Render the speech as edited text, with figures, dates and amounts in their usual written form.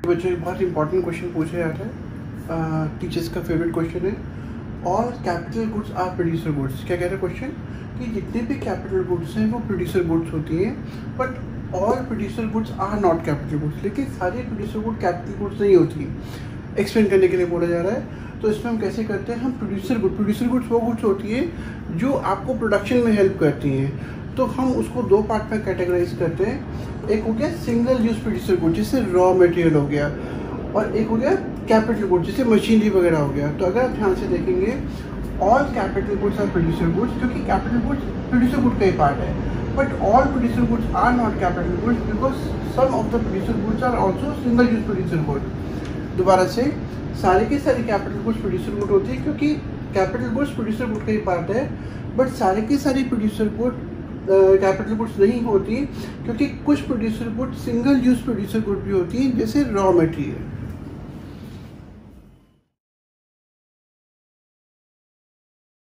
बच्चों एक बहुत इंपॉर्टेंट क्वेश्चन पूछा जाता है, टीचर्स का फेवरेट क्वेश्चन है। All capital goods are producer goods. क्या कह रहा है क्वेश्चन कि जितने भी कैपिटल गुड्स हैं वो प्रोड्यूसर गुड्स होती हैं, but all producer goods are not capital goods. लेकिन सारे प्रोड्यूसर गुड कैपिटल गुड्स नहीं होती। एक्सप्लेन करने के लिए बोला जा रहा है। तो इसमें हम कैसे करते हैं, हम प्रोड्यूसर गुड्स वो गुड्स होती है जो आपको प्रोडक्शन में हेल्प करती हैं। तो हम उसको दो पार्ट में कैटेगराइज करते हैं। एक हो गया सिंगल यूज प्रोड्यूसर गुड, जैसे रॉ मटेरियल हो गया, और एक हो गया कैपिटल गुड, जैसे मशीनरी वगैरह हो गया। तो अगर आप ध्यान से देखेंगे, all capital goods are producer goods, क्योंकि कैपिटल गुड्स प्रोड्यूसर गुड का ही पार्ट है। But all producer goods are not capital goods because some of the producer goods are also single use producer good. दोबारा से, सारे के सारे capital goods producer good होती है क्योंकि कैपिटल गुड्स प्रोड्यूसर गुड का ही पार्ट है। बट सारे के सारे प्रोड्यूसर गुड कैपिटल गुड्स नहीं होती, क्योंकि कुछ producer good single use producer good भी होती हैं, जैसे रॉ मटेरियल।